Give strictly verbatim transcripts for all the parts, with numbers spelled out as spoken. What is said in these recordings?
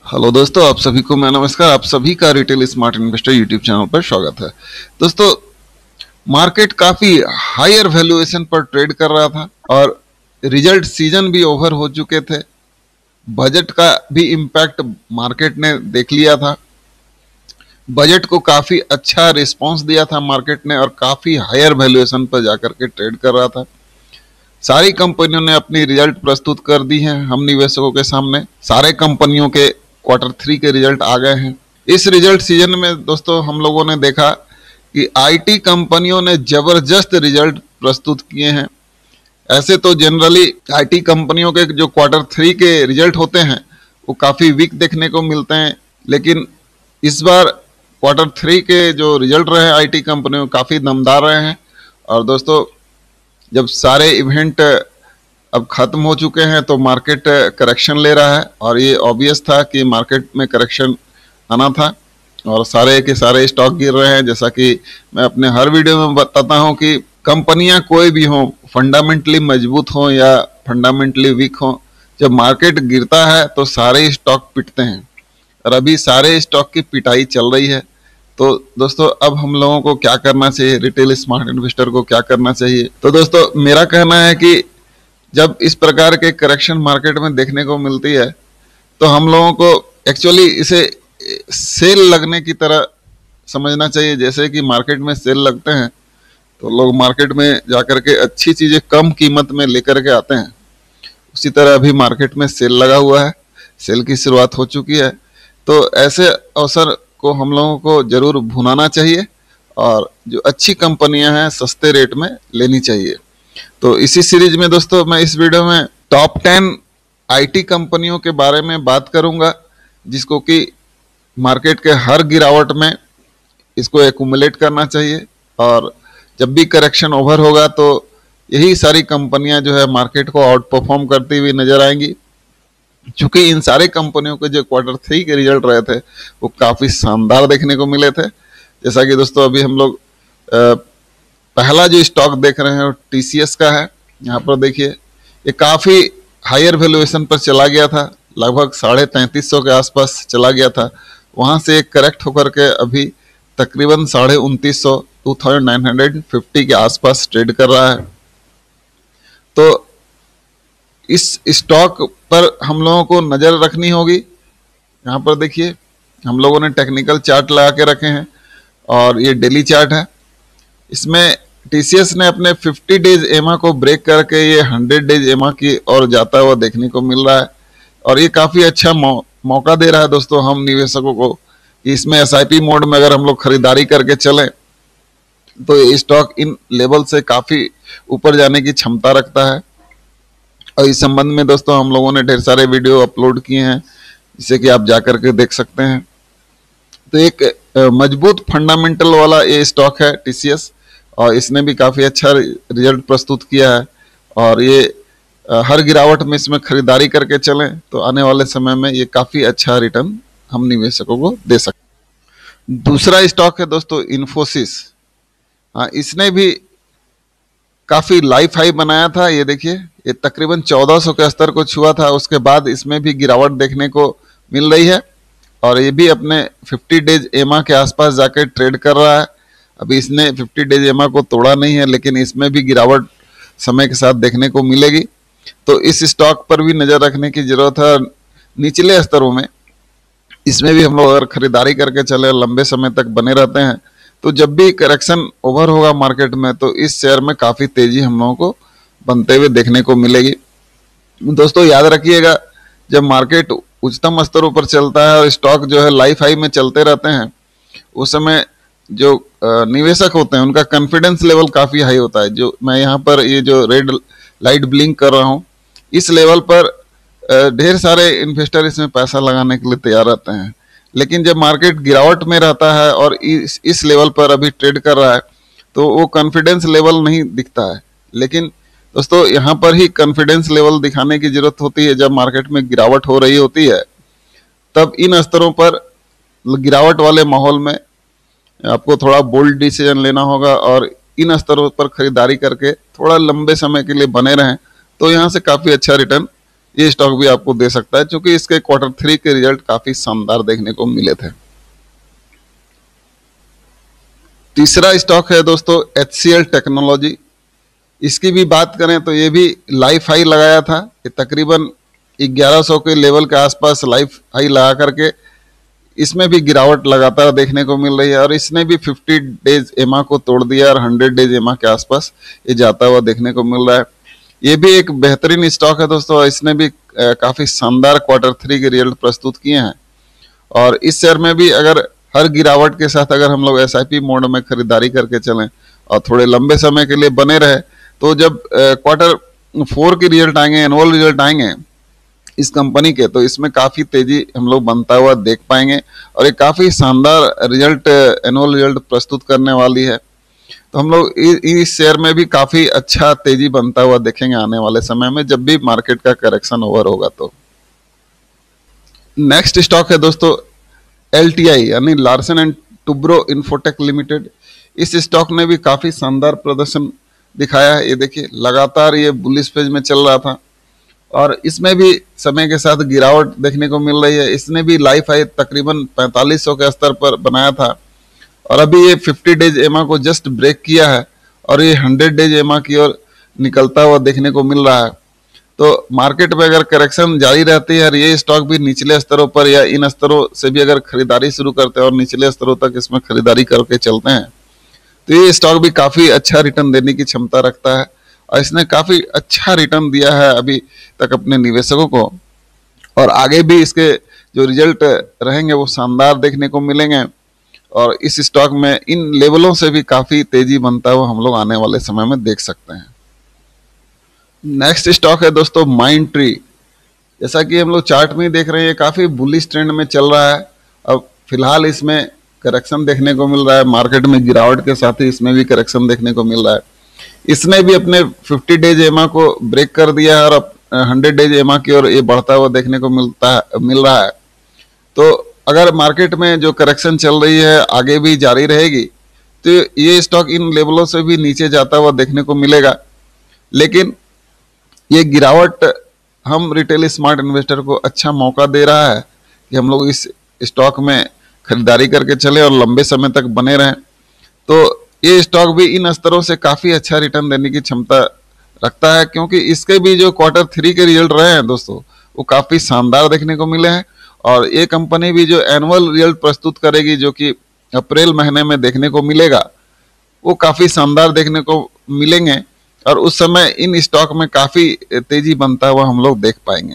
Hello दोस्तों, आप सभी को मैं नमस्कार। आप सभी का retail smart investor YouTube channel पर स्वागत है। दोस्तों, मार्केट काफी हायर वैल्यूएशन पर ट्रेड कर रहा था और रिजल्ट सीजन भी ओवर हो चुके थे। बजट का भी इम्पैक्ट मार्केट ने देख लिया था। बजट को काफी अच्छा रिस्पांस दिया था मार्केट ने और काफी हायर वैल्यूएशन पर जाकर के ट्रेड कर रहा था। सारी कंपनियों ने अपनी रिजल्ट प्रस्तुत कर दी हैं हम निवेशकों के सामने। सारे कंपनियों के क्वार्टर थ्री के रिजल्ट आ गए हैं। इस रिजल्ट सीजन में दोस्तों हम लोगों ने देखा कि आईटी कंपनियों ने जबरदस्त रिजल्ट प्रस्तुत किए हैं। ऐसे तो जनरली आईटी कंपनियों के जो क्वार्टर थ्री के रिजल्ट होते हैं वो काफ़ी वीक देखने को मिलते हैं, लेकिन इस बार क्वार्टर थ्री के जो रिजल्ट रहे आईटी कंपनियों काफ़ी दमदार रहे हैं। और दोस्तों, जब सारे इवेंट अब खत्म हो चुके हैं तो मार्केट करेक्शन ले रहा है और ये ऑब्वियस था कि मार्केट में करेक्शन आना था और सारे के सारे स्टॉक गिर रहे हैं। जैसा कि मैं अपने हर वीडियो में बताता हूं कि कंपनियां कोई भी हो, फंडामेंटली मजबूत हो या फंडामेंटली वीक हो, जब मार्केट गिरता है तो सारे स्टॉक पिटते हैं और अभी सारे स्टॉक की पिटाई चल रही है। तो दोस्तों, अब हम लोगों को क्या करना चाहिए, रिटेल स्मार्ट इन्वेस्टर को क्या करना चाहिए? तो दोस्तों, मेरा कहना है कि जब इस प्रकार के करेक्शन मार्केट में देखने को मिलती है तो हम लोगों को एक्चुअली इसे सेल लगने की तरह समझना चाहिए। जैसे कि मार्केट में सेल लगते हैं तो लोग मार्केट में जाकर के अच्छी चीज़ें कम कीमत में लेकर के आते हैं, उसी तरह अभी मार्केट में सेल लगा हुआ है। सेल की शुरुआत हो चुकी है, तो ऐसे अवसर को हम लोगों को जरूर भुनाना चाहिए और जो अच्छी कंपनियां हैं सस्ते रेट में लेनी चाहिए। तो इसी सीरीज में दोस्तों मैं इस वीडियो में टॉप टेन आईटी कंपनियों के बारे में बात करूंगा, जिसको कि मार्केट के हर गिरावट में इसको एक्यूमुलेट करना चाहिए और जब भी करेक्शन ओवर होगा तो यही सारी कंपनियां जो है मार्केट को आउट परफॉर्म करती हुई नजर आएंगी। चूंकि इन सारे कंपनियों के जो क्वार्टर थ्री के रिजल्ट रहे थे वो काफ़ी शानदार देखने को मिले थे। जैसा कि दोस्तों अभी हम लोग पहला जो स्टॉक देख रहे हैं वो टीसीएस का है। यहाँ पर देखिए, ये काफ़ी हायर वैल्यूएशन पर चला गया था, लगभग साढ़े तैंतीस सौ के आसपास चला गया था। वहाँ से एक करेक्ट होकर के अभी तकरीबन साढ़े उनतीस सौ two thousand nine hundred fifty के आसपास ट्रेड कर रहा है। तो इस स्टॉक पर हम लोगों को नज़र रखनी होगी। यहाँ पर देखिए, हम लोगों ने टेक्निकल चार्ट लगा के रखे हैं और ये डेली चार्ट है। इसमें टीसीएस ने अपने फिफ्टी डेज एमा को ब्रेक करके ये हंड्रेड डेज एमा की ओर जाता हुआ देखने को मिल रहा है और ये काफ़ी अच्छा मौ, मौका दे रहा है दोस्तों हम निवेशकों को कि इसमें एसआईपी मोड में अगर हम लोग खरीदारी करके चलें तो ये स्टॉक इन लेवल से काफ़ी ऊपर जाने की क्षमता रखता है। और इस संबंध में दोस्तों हम लोगों ने ढेर सारे वीडियो अपलोड किए हैं, जिसे कि आप जाकर के देख सकते हैं। तो एक मजबूत फंडामेंटल वाला ये स्टॉक है टीसीएस और इसने भी काफ़ी अच्छा रिजल्ट प्रस्तुत किया है और ये हर गिरावट में इसमें खरीदारी करके चलें तो आने वाले समय में ये काफ़ी अच्छा रिटर्न हम निवेशकों को दे सकते हैं। दूसरा स्टॉक है दोस्तों इन्फोसिस। हाँ, इसने भी काफ़ी लाइफ हाई बनाया था। ये देखिए, ये तकरीबन चौदह सौ के स्तर को छुआ था, उसके बाद इसमें भी गिरावट देखने को मिल रही है और ये भी अपने फिफ्टी डेज एमा के आसपास जाकर ट्रेड कर रहा है। अभी इसने फिफ्टी डेज एमा को तोड़ा नहीं है, लेकिन इसमें भी गिरावट समय के साथ देखने को मिलेगी। तो इस स्टॉक पर भी नज़र रखने की ज़रूरत है। निचले स्तरों में इसमें भी हम लोग अगर खरीदारी करके चले, लंबे समय तक बने रहते हैं, तो जब भी करेक्शन ओवर होगा मार्केट में तो इस शेयर में काफ़ी तेज़ी हम लोगों को बनते हुए देखने को मिलेगी। दोस्तों याद रखिएगा, जब मार्केट उच्चतम स्तरों पर चलता है और स्टॉक जो है लाइफ हाई में चलते रहते हैं, उस समय जो निवेशक होते हैं उनका कॉन्फिडेंस लेवल काफ़ी हाई होता है। जो मैं यहाँ पर ये जो रेड लाइट ब्लिंक कर रहा हूँ, इस लेवल पर ढेर सारे इन्वेस्टर इसमें पैसा लगाने के लिए तैयार रहते हैं। लेकिन जब मार्केट गिरावट में रहता है और इस इस लेवल पर अभी ट्रेड कर रहा है तो वो कॉन्फिडेंस लेवल नहीं दिखता है। लेकिन दोस्तों यहाँ पर ही कॉन्फिडेंस लेवल दिखाने की जरूरत होती है। जब मार्केट में गिरावट हो रही होती है तब इन स्तरों पर गिरावट वाले माहौल में आपको थोड़ा बोल्ड डिसीजन लेना होगा और इन स्तरों पर खरीदारी करके थोड़ा लंबे समय के लिए बने रहें तो यहाँ से काफ़ी अच्छा रिटर्न ये स्टॉक भी आपको दे सकता है, क्योंकि इसके क्वार्टर थ्री के रिजल्ट काफी शानदार देखने को मिले थे। तीसरा स्टॉक है दोस्तों एच सी एल टेक्नोलॉजी। इसकी भी बात करें तो ये भी लाइफ हाई लगाया था, ये तकरीबन ग्यारह सौ के लेवल के आसपास लाइफ हाई लगा करके इसमें भी गिरावट लगातार देखने को मिल रही है, और इसने भी पचास डेज एमा को तोड़ दिया और सौ डेज एमा के आसपास ये जाता हुआ देखने को मिल रहा है। ये भी एक बेहतरीन स्टॉक है दोस्तों, इसने भी काफी शानदार क्वार्टर थ्री के रिजल्ट प्रस्तुत किए हैं, और इस शेयर में भी अगर हर गिरावट के साथ अगर हम लोग एस आई पी मोड में खरीदारी करके चलें और थोड़े लंबे समय के लिए बने रहे, तो जब क्वार्टर फोर के रिजल्ट आएंगे, एनुअल रिजल्ट आएंगे इस कंपनी के, तो इसमें काफी तेजी हम लोग बनता हुआ देख पाएंगे, और एक काफी शानदार रिजल्ट एनुअल रिजल्ट प्रस्तुत करने वाली है। तो हम लोग इस शेयर में भी काफी अच्छा तेजी बनता हुआ देखेंगे आने वाले समय में, जब भी मार्केट का करेक्शन ओवर होगा। तो नेक्स्ट स्टॉक है दोस्तों एल टी आई यानी Larsen and Toubro Infotech Limited. इस स्टॉक ने भी काफी शानदार प्रदर्शन दिखाया है। ये देखिए लगातार ये बुलिश फेज में चल रहा था, और इसमें भी समय के साथ गिरावट देखने को मिल रही है। इसने भी लाइफ हाई तकरीबन पैंतालीस सौ के स्तर पर बनाया था, और अभी ये पचास डेज एमा को जस्ट ब्रेक किया है, और ये सौ डेज एमा की ओर निकलता हुआ देखने को मिल रहा है। तो मार्केट में अगर करेक्शन जारी रहती है और ये स्टॉक भी निचले स्तरों पर या इन स्तरों से भी अगर खरीदारी शुरू करते हैं और निचले स्तरों तक इसमें खरीदारी करके चलते हैं, तो ये स्टॉक भी काफी अच्छा रिटर्न देने की क्षमता रखता है, और इसने काफी अच्छा रिटर्न दिया है अभी तक अपने निवेशकों को, और आगे भी इसके जो रिजल्ट रहेंगे वो शानदार देखने को मिलेंगे, और इस स्टॉक में इन लेवलों से भी काफी तेजी बनता हुआ हम लोग आने वाले समय में देख सकते हैं। नेक्स्ट स्टॉक है दोस्तों माइंड ट्री। जैसा कि हम लोग चार्ट में देख रहे हैं, ये काफी बुलिश ट्रेंड में चल रहा है। अब फिलहाल इसमें करेक्शन देखने को मिल रहा है, मार्केट में गिरावट के साथ ही इसमें भी करेक्शन देखने को मिल रहा है। इसने भी अपने पचास डेज एमा को ब्रेक कर दिया है, और अब सौ डेज एमा की ओर ये बढ़ता हुआ देखने को मिलता है मिल रहा है। तो अगर मार्केट में जो करेक्शन चल रही है आगे भी जारी रहेगी, तो ये स्टॉक इन लेवलों से भी नीचे जाता हुआ देखने को मिलेगा। लेकिन ये गिरावट हम रिटेल स्मार्ट इन्वेस्टर को अच्छा मौका दे रहा है कि हम लोग इस स्टॉक में खरीदारी करके चले और लंबे समय तक बने रहें। तो ये स्टॉक भी इन स्तरों से काफी अच्छा रिटर्न देने की क्षमता रखता है, क्योंकि इसके भी जो क्वार्टर थ्री के रिजल्ट रहे हैं दोस्तों वो काफी शानदार देखने को मिले हैं, और ये कंपनी भी जो एनुअल रिजल्ट प्रस्तुत करेगी जो कि अप्रैल महीने में देखने को मिलेगा, वो काफी शानदार देखने को मिलेंगे, और उस समय इन स्टॉक में काफी तेजी बनता हुआ हम लोग देख पाएंगे।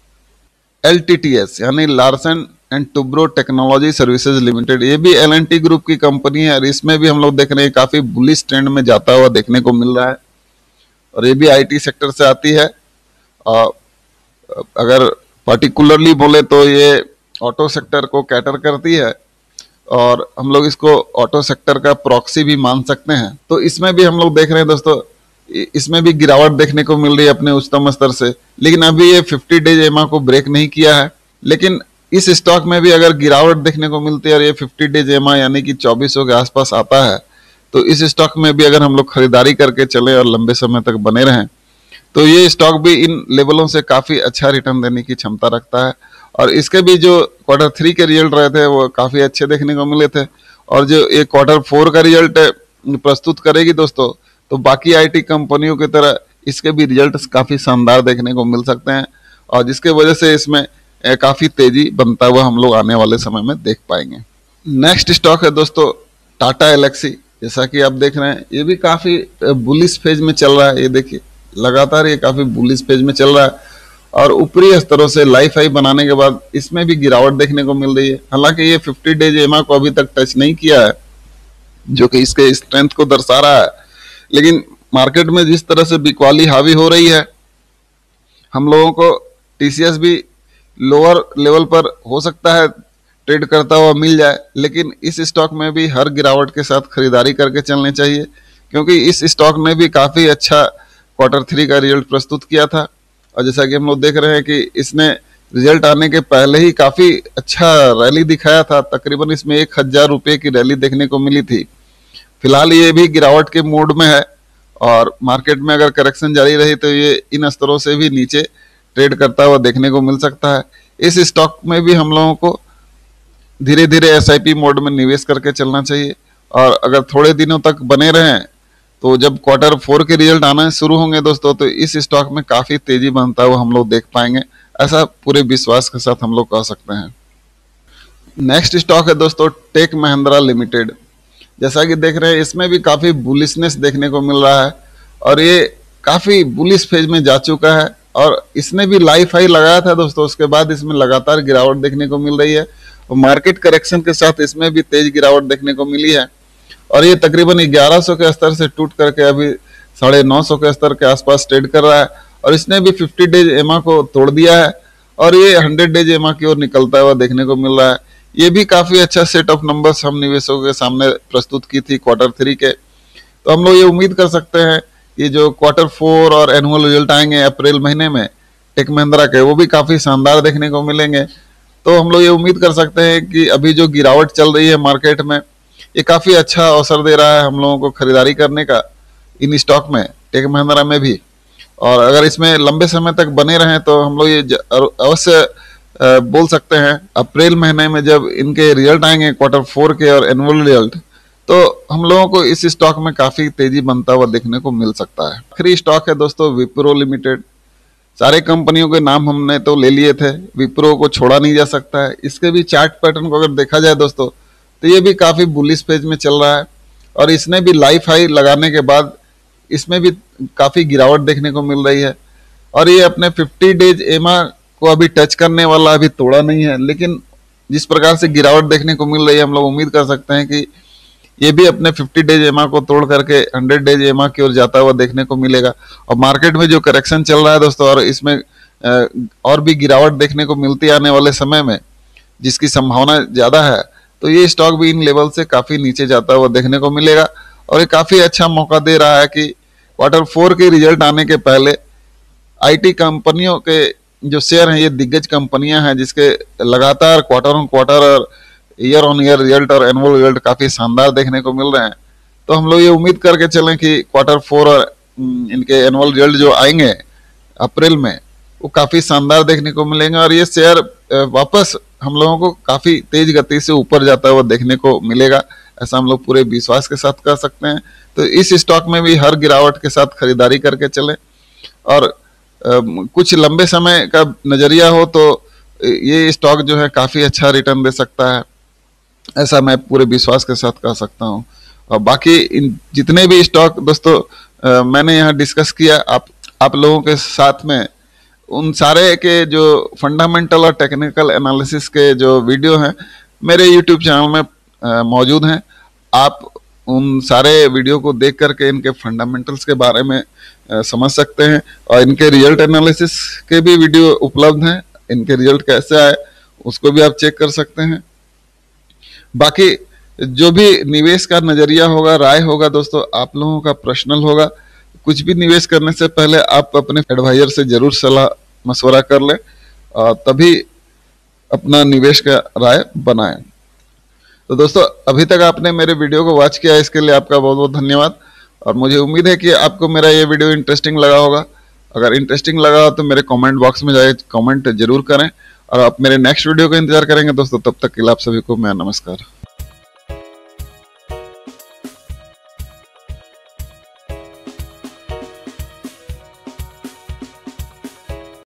एल टी टी एस यानी Larsen and Toubro technology services limited, ये भी एल एंड टी ग्रुप की कंपनी है, और इसमें भी हम लोग देख रहे हैं काफी बुलिश ट्रेंड में जाता हुआ देखने को मिल रहा है, और ये भी आई टी सेक्टर से आती है। और अगर पर्टिकुलरली बोले तो ये ऑटो सेक्टर को कैटर करती है, और हम लोग इसको ऑटो सेक्टर का प्रॉक्सी भी मान सकते हैं। तो इसमें भी हम लोग देख रहे हैं दोस्तों, इसमें भी गिरावट देखने को मिल रही है अपने उच्चतम स्तर से, लेकिन अभी ये पचास डेज एमा को ब्रेक नहीं किया है। लेकिन इस स्टॉक में भी अगर गिरावट देखने को मिलती है और ये पचास डेज एमा यानी कि चौबीस सौ के आसपास आता है, तो इस स्टॉक में भी अगर हम लोग खरीदारी करके चले और लंबे समय तक बने रहें, तो ये स्टॉक भी इन लेवलों से काफी अच्छा रिटर्न देने की क्षमता रखता है। और इसके भी जो क्वार्टर थ्री के रिजल्ट रहे थे वो काफी अच्छे देखने को मिले थे, और जो ये क्वार्टर फोर का रिजल्ट प्रस्तुत करेगी दोस्तों, तो बाकी आईटी कंपनियों की तरह इसके भी रिजल्ट काफी शानदार देखने को मिल सकते हैं, और जिसके वजह से इसमें काफी तेजी बनता हुआ हम लोग आने वाले समय में देख पाएंगे। नेक्स्ट स्टॉक है दोस्तों टाटा एलेक्सी। जैसा कि आप देख रहे हैं ये भी काफी बुलिश फेज में चल रहा है। ये देखिए लगातार ये काफी बुलिश फेज में चल रहा है, और ऊपरी स्तरों से लाइफ हाई बनाने के बाद इसमें भी गिरावट देखने को मिल रही है। हालांकि ये पचास डेज एमा को अभी तक टच नहीं किया है, जो कि इसके स्ट्रेंथ को दर्शा रहा है, लेकिन मार्केट में जिस तरह से बिकवाली हावी हो रही है, हम लोगों को टीसीएस भी लोअर लेवल पर हो सकता है ट्रेड करता हुआ मिल जाए, लेकिन इस स्टॉक में भी हर गिरावट के साथ खरीदारी करके चलनी चाहिए, क्योंकि इस स्टॉक ने भी काफी अच्छा क्वार्टर थ्री का रिजल्ट प्रस्तुत किया था। और जैसा कि हम लोग देख रहे हैं कि इसने रिजल्ट आने के पहले ही काफी अच्छा रैली दिखाया था, तकरीबन इसमें एक हजार रुपये की रैली देखने को मिली थी। फिलहाल ये भी गिरावट के मोड में है, और मार्केट में अगर करेक्शन जारी रही तो ये इन स्तरों से भी नीचे ट्रेड करता हुआ देखने को मिल सकता है। इस स्टॉक में भी हम लोगों को धीरे धीरे एस आई पी मोड में निवेश करके चलना चाहिए, और अगर थोड़े दिनों तक बने रहें तो जब क्वार्टर फोर के रिजल्ट आना शुरू होंगे दोस्तों, तो इस स्टॉक में काफी तेजी बनता हुआ हम लोग देख पाएंगे, ऐसा पूरे विश्वास के साथ हम लोग कह सकते हैं। नेक्स्ट स्टॉक है दोस्तों टेक महिंद्रा लिमिटेड। जैसा कि देख रहे हैं इसमें भी काफी बुलिशनेस देखने को मिल रहा है, और ये काफी बुलिश फेज में जा चुका है, और इसने भी लाइफ हाई लगाया था दोस्तों, उसके बाद इसमें लगातार गिरावट देखने को मिल रही है, और मार्केट करेक्शन के साथ इसमें भी तेज गिरावट देखने को मिली है, और ये तकरीबन ग्यारह सौ के स्तर से टूट करके अभी साढ़े नौ सौ के स्तर के आसपास ट्रेड कर रहा है, और इसने भी फिफ्टी डेज एमा को तोड़ दिया है, और ये हंड्रेड डेज एमा की ओर निकलता हुआ देखने को मिल रहा है। ये भी काफी अच्छा सेट ऑफ नंबर्स हम निवेशकों के सामने प्रस्तुत की थी क्वार्टर थ्री के, तो हम लोग ये उम्मीद कर सकते हैं कि जो क्वार्टर फोर और एनुअल रिजल्ट आएंगे अप्रैल महीने में टेक महिंद्रा के, वो भी काफी शानदार देखने को मिलेंगे। तो हम लोग ये उम्मीद कर सकते हैं कि अभी जो गिरावट चल रही है मार्केट में, ये काफी अच्छा अवसर दे रहा है हम लोगों को खरीदारी करने का इन स्टॉक में, टेक महिंद्रा में भी। और अगर इसमें लंबे समय तक बने रहें तो हम लोग ये अवश्य बोल सकते हैं अप्रैल महीने में जब इनके रिजल्ट आएंगे क्वार्टर फोर के और एनुअल रिजल्ट, तो हम लोगों को इस स्टॉक में काफी तेजी बनता हुआ देखने को मिल सकता है। आखिरी स्टॉक है दोस्तों विप्रो लिमिटेड। सारे कंपनियों के नाम हमने तो ले लिए थे, विप्रो को छोड़ा नहीं जा सकता है। इसके भी चार्ट पैटर्न को अगर देखा जाए दोस्तों, तो ये भी काफी बुलिश पेज में चल रहा है, और इसने भी लाइफ हाई लगाने के बाद इसमें भी काफी गिरावट देखने को मिल रही है, और ये अपने फिफ्टी डेज एमा को अभी टच करने वाला अभी तोड़ा नहीं है, लेकिन जिस प्रकार से गिरावट देखने को मिल रही है हम लोग उम्मीद कर सकते हैं कि ये भी अपने फिफ्टी डेज एमा को तोड़ करके हंड्रेड डेज एमा की ओर जाता हुआ देखने को मिलेगा। और मार्केट में जो करेक्शन चल रहा है दोस्तों, और इसमें और भी गिरावट देखने को मिलती आने वाले समय में जिसकी संभावना ज्यादा है, तो ये स्टॉक भी इन लेवल से काफी नीचे जाता हुआ देखने को मिलेगा, और ये काफी अच्छा मौका दे रहा है कि क्वार्टर फोर के रिजल्ट आने के पहले आईटी कंपनियों के जो शेयर हैं, ये दिग्गज कंपनियां हैं जिसके लगातार क्वार्टर ऑन क्वार्टर और ईयर ऑन ईयर रिजल्ट और एनुअल रिजल्ट काफी शानदार देखने को मिल रहे हैं। तो हम लोग ये उम्मीद करके चलें कि क्वार्टर फोर और इनके एनुअल रिजल्ट जो आएंगे अप्रैल में, वो काफी शानदार देखने को मिलेंगे, और ये शेयर वापस हम लोगों को काफी तेज गति से ऊपर जाता हुआ देखने को मिलेगा, ऐसा हम लोग पूरे विश्वास के साथ कर सकते हैं। तो इस स्टॉक में भी हर गिरावट के साथ खरीदारी करके चलें, और कुछ लंबे समय का नजरिया हो तो ये स्टॉक जो है काफी अच्छा रिटर्न दे सकता है, ऐसा मैं पूरे विश्वास के साथ कह सकता हूँ। और बाकी इन जितने भी स्टॉक दोस्तों आ, मैंने यहाँ डिस्कस किया आप आप लोगों के साथ में, उन सारे के जो फंडामेंटल और टेक्निकल एनालिसिस के जो वीडियो हैं मेरे यूट्यूब चैनल में मौजूद हैं। आप उन सारे वीडियो को देख करके इनके फंडामेंटल्स के बारे में आ, समझ सकते हैं, और इनके रिजल्ट एनालिसिस के भी वीडियो उपलब्ध हैं, इनके रिजल्ट कैसे आए उसको भी आप चेक कर सकते हैं। बाकी जो भी निवेश का नजरिया होगा, राय होगा दोस्तों, आप लोगों का पर्सनल होगा। कुछ भी निवेश करने से पहले आप अपने एडवाइजर से जरूर सलाह मशवरा कर लें, और तभी अपना निवेश का राय बनाएं। तो दोस्तों अभी तक आपने मेरे वीडियो को वॉच किया, इसके लिए आपका बहुत बहुत धन्यवाद, और मुझे उम्मीद है कि आपको मेरा ये वीडियो इंटरेस्टिंग लगा होगा। अगर इंटरेस्टिंग लगा हो तो मेरे कमेंट बॉक्स में जाए कमेंट जरूर करें, और आप मेरे नेक्स्ट वीडियो का इंतजार करेंगे दोस्तों। तब तक के लिए आप सभी को मेरा नमस्कार।